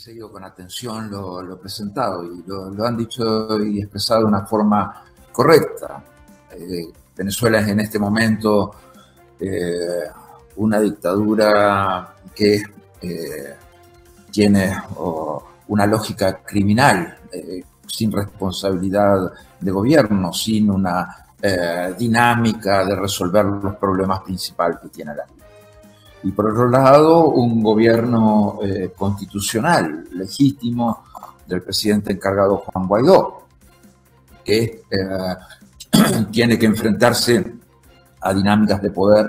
seguido con atención lo presentado y lo han dicho y expresado de una forma correcta. Venezuela es en este momento una dictadura que tiene una lógica criminal, sin responsabilidad de gobierno, sin una dinámica de resolver los problemas principales que tiene la vida. Y por otro lado, un gobierno constitucional, legítimo, del presidente encargado Juan Guaidó, que tiene que enfrentarse a dinámicas de poder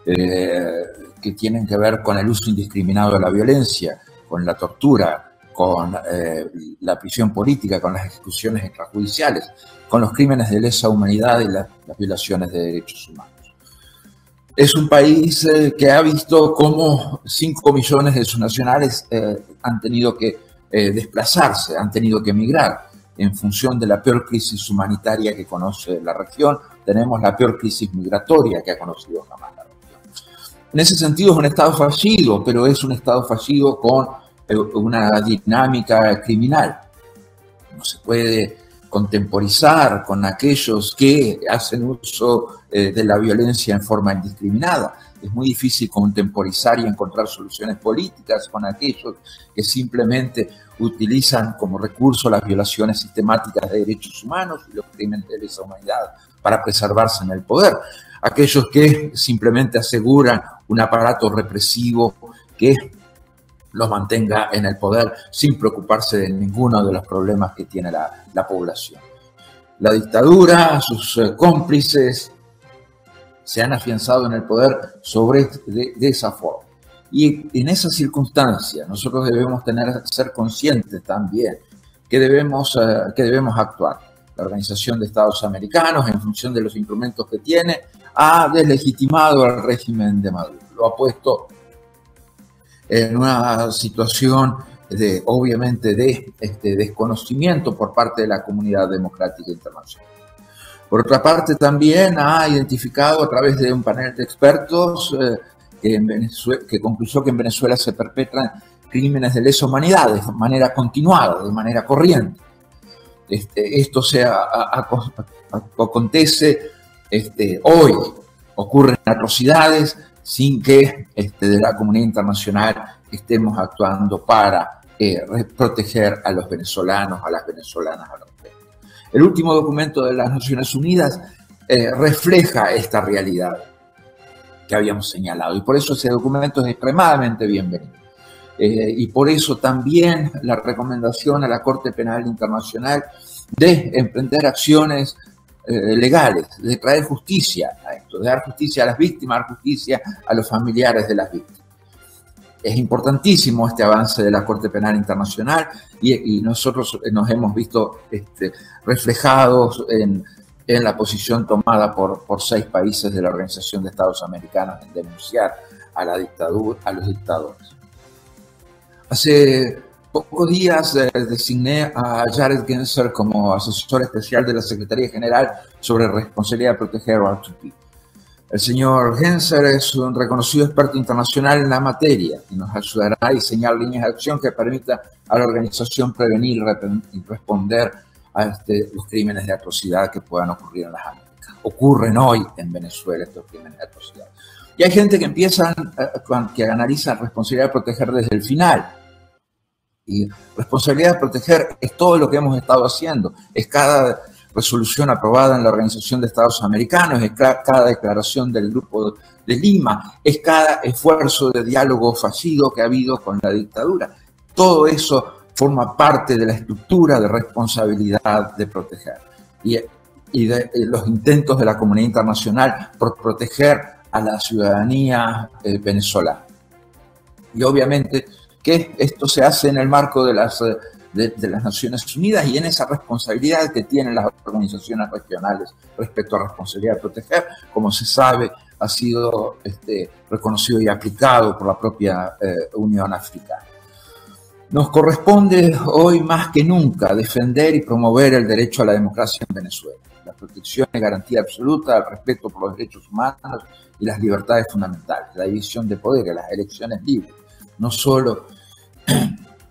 que tienen que ver con el uso indiscriminado de la violencia, con la tortura, con la prisión política, con las ejecuciones extrajudiciales, con los crímenes de lesa humanidad y las violaciones de derechos humanos. Es un país que ha visto cómo 5 millones de sus nacionales han tenido que desplazarse, han tenido que emigrar en función de la peor crisis humanitaria que conoce la región. Tenemos la peor crisis migratoria que ha conocido jamás la región. En ese sentido es un Estado fallido, pero es un Estado fallido con una dinámica criminal. No se puede contemporizar con aquellos que hacen uso de la violencia en forma indiscriminada. Es muy difícil contemporizar y encontrar soluciones políticas con aquellos que simplemente utilizan como recurso las violaciones sistemáticas de derechos humanos y los crímenes de lesa humanidad para preservarse en el poder. Aquellos que simplemente aseguran un aparato represivo que los mantenga en el poder sin preocuparse de ninguno de los problemas que tiene la población. La dictadura, sus cómplices, se han afianzado en el poder de esa forma. Y en esa circunstancia nosotros debemos ser conscientes también que debemos actuar. La Organización de Estados Americanos, en función de los instrumentos que tiene, ha deslegitimado al régimen de Maduro. Lo ha puesto en una situación obviamente de desconocimiento por parte de la comunidad democrática internacional. Por otra parte, también ha identificado a través de un panel de expertos que concluyó que en Venezuela se perpetran crímenes de lesa humanidad de manera continuada, de manera corriente. Esto acontece hoy, ocurren atrocidades sin que de la comunidad internacional estemos actuando para proteger a los venezolanos, a las venezolanas, a los venezolanos. El último documento de las Naciones Unidas refleja esta realidad que habíamos señalado y por eso ese documento es extremadamente bienvenido. Y por eso también la recomendación a la Corte Penal Internacional de emprender acciones legales, de traer justicia a esto, de dar justicia a las víctimas, dar justicia a los familiares de las víctimas. Es importantísimo este avance de la Corte Penal Internacional y nosotros nos hemos visto reflejados en la posición tomada por 6 países de la Organización de Estados Americanos en denunciar a la dictadura, a los dictadores. Hace pocos días designé a Jared Genser como asesor especial de la Secretaría General sobre responsabilidad de proteger R2P. El señor Genser es un reconocido experto internacional en la materia y nos ayudará a diseñar líneas de acción que permitan a la organización prevenir y responder a los crímenes de atrocidad que puedan ocurrir en las Américas. Ocurren hoy en Venezuela estos crímenes de atrocidad. Y hay gente que empieza que analiza responsabilidad de proteger desde el final. Y responsabilidad de proteger es todo lo que hemos estado haciendo. Es cada resolución aprobada en la Organización de Estados Americanos, es cada declaración del Grupo de Lima, es cada esfuerzo de diálogo fallido que ha habido con la dictadura. Todo eso forma parte de la estructura de responsabilidad de proteger y de los intentos de la comunidad internacional por proteger a la ciudadanía venezolana. Y obviamente que esto se hace en el marco de las Naciones Unidas y en esa responsabilidad que tienen las organizaciones regionales respecto a la responsabilidad de proteger, como se sabe, ha sido reconocido y aplicado por la propia Unión Africana. Nos corresponde hoy más que nunca defender y promover el derecho a la democracia en Venezuela, la protección y garantía absoluta del respeto por los derechos humanos y las libertades fundamentales, la división de poderes, las elecciones libres, no solo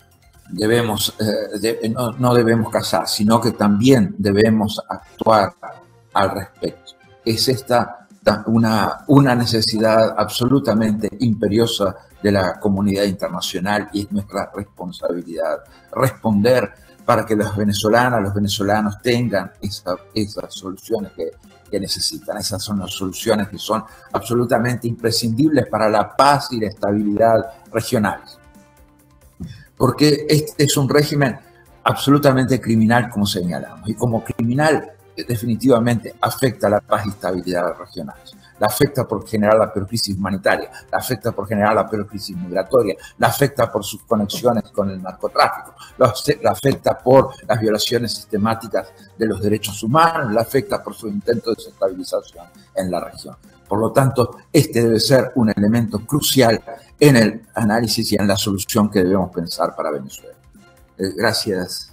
no debemos cazar, sino que también debemos actuar al respecto. Es esta una necesidad absolutamente imperiosa de la comunidad internacional y es nuestra responsabilidad responder para que las venezolanas, los venezolanos tengan esas soluciones que necesitan. Esas son las soluciones que son absolutamente imprescindibles para la paz y la estabilidad regionales. Porque este es un régimen absolutamente criminal, como señalamos, y como criminal definitivamente afecta a la paz y estabilidad regionales. La afecta por generar la peor crisis humanitaria, la afecta por generar la peor crisis migratoria, la afecta por sus conexiones con el narcotráfico, la afecta por las violaciones sistemáticas de los derechos humanos, la afecta por su intento de desestabilización en la región. Por lo tanto, este debe ser un elemento crucial en el análisis y en la solución que debemos pensar para Venezuela. Gracias,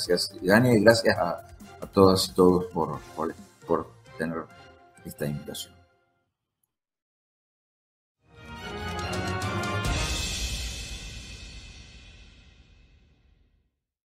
Dani, y gracias a todas y todos por tener esta invitación.